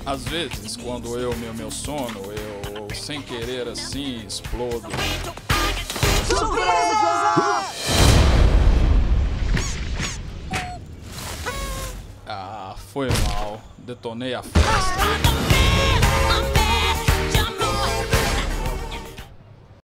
Às vezes, quando eu me meu sono, eu sem querer assim explodo. Surpresa! Ah, foi mal. Detonei a festa.